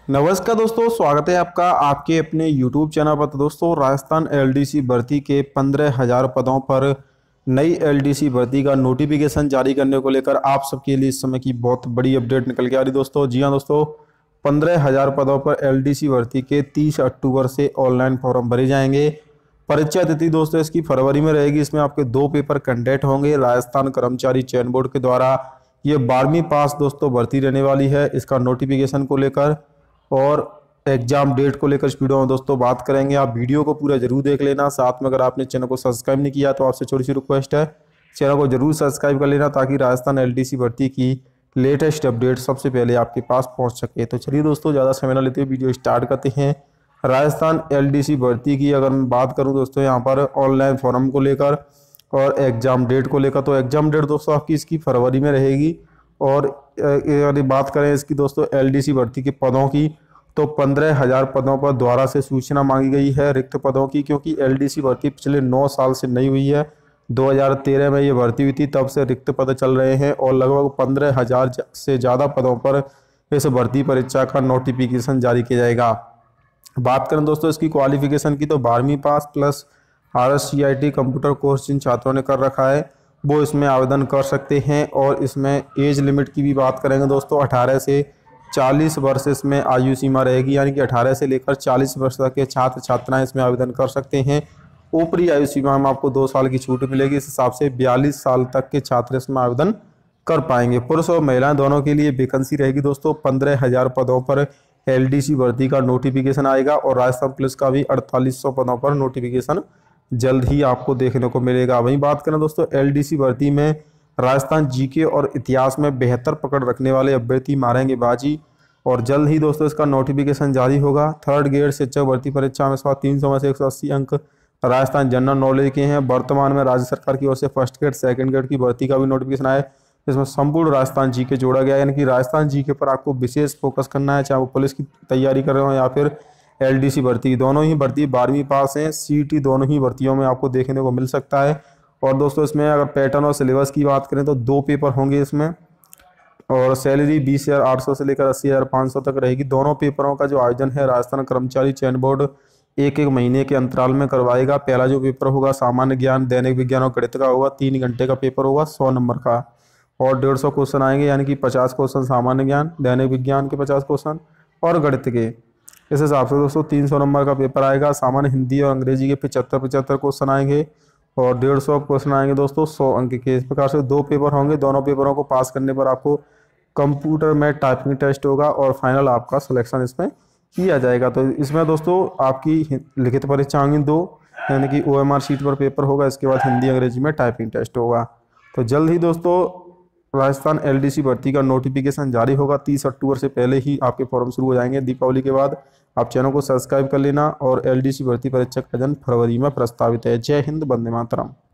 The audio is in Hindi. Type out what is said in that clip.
नमस्कार दोस्तों, स्वागत है आपका आपके अपने YouTube चैनल पर। तो दोस्तों, राजस्थान एलडीसी भर्ती के 15,000 पदों पर नई एलडीसी भर्ती का नोटिफिकेशन जारी करने को लेकर आप सबके लिए इस समय की बहुत बड़ी अपडेट निकल के आ रही दोस्तों। जी हाँ दोस्तों, 15,000 पदों पर एलडीसी भर्ती के 30 अक्टूबर से ऑनलाइन फॉर्म भरे जाएंगे। परीक्षा तिथि दोस्तों इसकी फरवरी में रहेगी। इसमें आपके 2 पेपर कंडक्ट होंगे। राजस्थान कर्मचारी चयन बोर्ड के द्वारा ये 12वीं पास दोस्तों भर्ती रहने वाली है। इसका नोटिफिकेशन को लेकर और एग्जाम डेट को लेकर इस वीडियो में दोस्तों बात करेंगे। आप वीडियो को पूरा जरूर देख लेना। साथ में अगर आपने चैनल को सब्सक्राइब नहीं किया तो आपसे छोटी सी रिक्वेस्ट है, चैनल को जरूर सब्सक्राइब कर लेना ताकि राजस्थान एलडीसी भर्ती की लेटेस्ट अपडेट सबसे पहले आपके पास पहुंच सके। तो चलिए दोस्तों, ज़्यादा समय न लेते हुए वीडियो स्टार्ट करते हैं। राजस्थान एलडीसी भर्ती की अगर मैं बात करूँ दोस्तों यहाँ पर ऑनलाइन फॉर्म को लेकर और एग्जाम डेट को लेकर, तो एग्जाम डेट दोस्तों आपकी इसकी फरवरी में रहेगी। और यदि बात करें इसकी दोस्तों एलडीसी भर्ती के पदों की, तो 15,000 पदों पर द्वारा से सूचना मांगी गई है रिक्त पदों की, क्योंकि एलडीसी भर्ती पिछले 9 साल से नहीं हुई है। 2013 में ये भर्ती हुई थी, तब से रिक्त पद चल रहे हैं और लगभग 15,000 से ज़्यादा पदों पर इस भर्ती परीक्षा का नोटिफिकेशन जारी किया जाएगा। बात करें दोस्तों इसकी क्वालिफिकेशन की, तो 12वीं pass plus RSCIT computer course जिन छात्रों ने कर रखा है वो इसमें आवेदन कर सकते हैं। और इसमें एज लिमिट की भी बात करेंगे दोस्तों, 18 से 40 वर्ष इसमें आयु सीमा रहेगी, यानी कि 18 से लेकर 40 वर्ष तक के छात्र छात्राएं इसमें आवेदन कर सकते हैं। ऊपरी आयु सीमा में आपको 2 साल की छूट मिलेगी। इस हिसाब से 42 साल तक के छात्र इसमें आवेदन कर पाएंगे। पुरुष और महिलाएं दोनों के लिए वैकेंसी रहेगी दोस्तों। 15,000 पदों पर एलडीसी भर्ती का नोटिफिकेशन आएगा और राजस्थान पुलिस का भी 4800 पदों पर नोटिफिकेशन जल्द ही आपको देखने को मिलेगा। वहीं बात करें दोस्तों एलडीसी भर्ती में राजस्थान जीके और इतिहास में बेहतर पकड़ रखने वाले अभ्यर्थी मारेंगे बाजी। और जल्द ही दोस्तों इसका नोटिफिकेशन जारी होगा। 3rd ग्रेड शिक्षक भर्ती परीक्षा में 300 में से 180 अंक राजस्थान जनरल नॉलेज के हैं। वर्तमान में राज्य सरकार की ओर से 1st ग्रेड 2nd ग्रेड की भर्ती का भी नोटिफिकेशन आया, इसमें संपूर्ण राजस्थान जीके जोड़ा गया है। यानी कि राजस्थान जीके पर आपको विशेष फोकस करना है, चाहे वो पुलिस की तैयारी कर रहे हो या फिर एलडीसी भर्ती। दोनों ही भर्ती 12वीं पास हैं। सीईटी दोनों ही भर्तियों में आपको देखने को मिल सकता है। और दोस्तों इसमें अगर पैटर्न और सिलेबस की बात करें तो 2 पेपर होंगे इसमें, और सैलरी 20,800 से लेकर 80,500 तक रहेगी। दोनों पेपरों का जो आयोजन है राजस्थान कर्मचारी चयन बोर्ड एक महीने के अंतराल में करवाएगा। पहला जो पेपर होगा सामान्य ज्ञान, दैनिक विज्ञान और गणित का होगा। 3 घंटे का पेपर होगा, 100 नंबर का, और 150 क्वेश्चन आएंगे, यानी कि 50 क्वेश्चन सामान्य ज्ञान, दैनिक विज्ञान के 50 क्वेश्चन और गणित के। इस हिसाब से दोस्तों 300 नंबर का पेपर आएगा। सामान्य हिंदी और अंग्रेजी के 75 क्वेश्चन आएंगे और 150 क्वेश्चन आएंगे दोस्तों 100 अंक के। इस प्रकार से 2 पेपर होंगे। दोनों पेपरों को पास करने पर आपको कंप्यूटर में टाइपिंग टेस्ट होगा और फाइनल आपका सिलेक्शन इसमें किया जाएगा। तो इसमें दोस्तों आपकी लिखित परीक्षा होंगी 2, यानी कि OMR शीट पर पेपर होगा। इसके बाद हिंदी अंग्रेजी में टाइपिंग टेस्ट होगा। तो जल्द ही दोस्तों राजस्थान एलडीसी भर्ती का नोटिफिकेशन जारी होगा। 30 अक्टूबर से पहले ही आपके फॉर्म शुरू हो जाएंगे। दीपावली के बाद आप चैनल को सब्सक्राइब कर लेना। और एलडीसी भर्ती परीक्षा का आयोजन फरवरी में प्रस्तावित है। जय हिंद, वंदे मातरम।